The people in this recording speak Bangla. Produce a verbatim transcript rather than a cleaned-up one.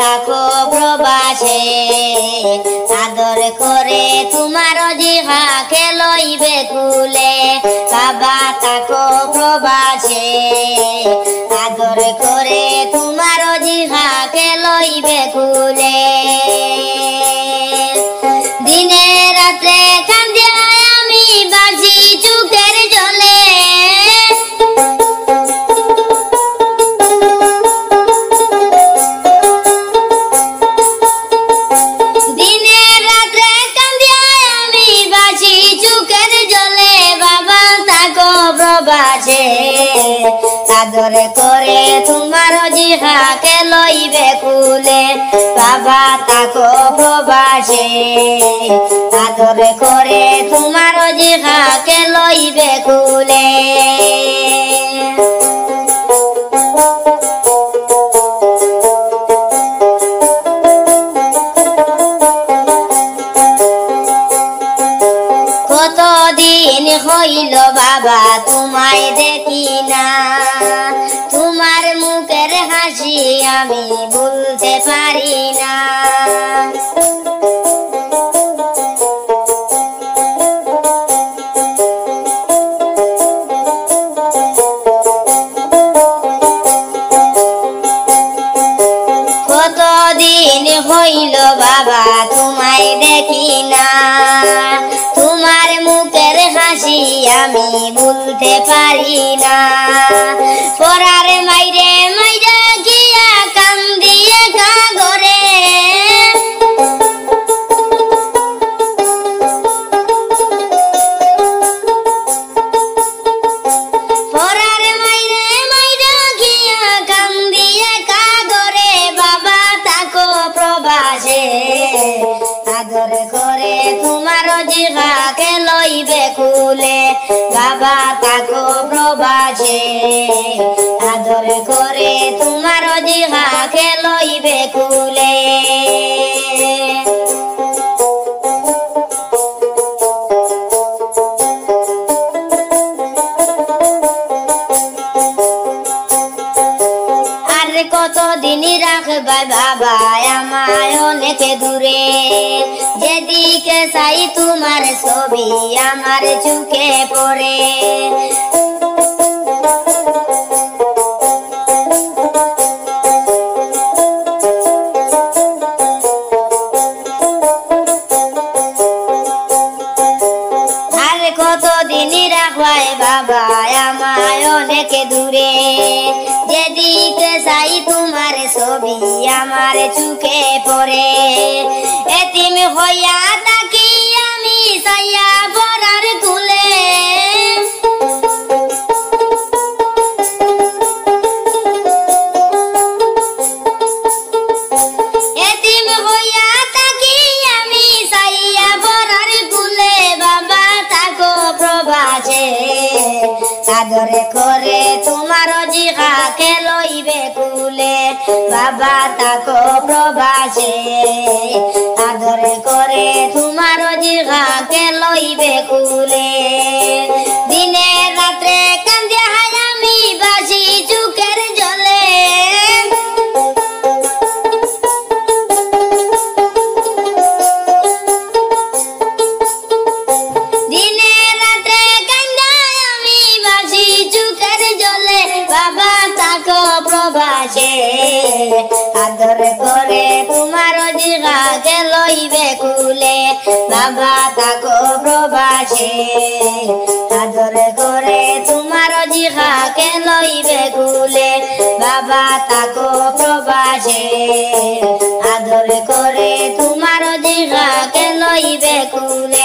তাকো প্রবাসে আদর করে তোমার জিহাকে লইবে কুলে বাবা তাকো প্রবাসে আদর করে তোমার জিহাকে লইবে কুলে দিনে রাতে কান্দে আমি বাজি চোখের জলে দিনে রাতে কান্দে আমি বাজি চোখের জলে বাবা তাকো প্রবাসে আদর করে তোমার জিহাকে লইবে কুলে বাবা তাকো প্রবাসে আদর করে তোমার জিহাকে লইবে কুলে কতদিন হইল বাবা তোমায় দেখি না তোমার মুখের হাসি আমি ভুলতে পারি না কতদিন হইল বাবা তোমায় দেখি না তোমার মুখের হাসি আমি ভুলতে পারি না পরার মাইরে মাইরে গিয়া কান্দিয়ে কাগরে পরার মাইরে মাইরে গিয়া কান্দিয়ে কাগরে বাবা তাকো প্রবাসে আদর করে তোমার জিহাকে লইবে কুলে বাবা তাকো প্রবাসে আদর করে তোমার জিহাকে লইবে কুলে আর কতদিন রাখবা বাবা আমায় অনেক দূরে যেদিকে চাই তোমার ছবি আমার চোখে পড়ে আর কতদিন রাখবাই বাবা আমায় অনেক দূরে যেদিকে চাই তোমার ছবি আমার চোখে পড়ে এতিম হইয়া থাকি আমি চাইয়া পড়ার কুলে এতিম হইয়া থাকি আমি চাইয়া পড়ার কুলে বাবা তাকো প্রবাসে আদর করে তোমার জিহাকে লইবে কুলে বাবা তাকো প্রবাসে আদর করে তোমার জিহাকে লইবে কুলে দিনে রাত্রে কান্দে হায় আমি বাজি চোখের জলে দিনে রাত্রে কান্দে আমি বাজি চোখের জলে বাবা তাকো প্রবাসে আদর করে তোমার জিহাকে লইবে কুলে বাবা তাকো প্রবাসে আদর করে তোমার জিহাকে লইবে কুলে বাবা তাকো প্রবাসে আদর করে তোমার জিহাকে লইবে কুলে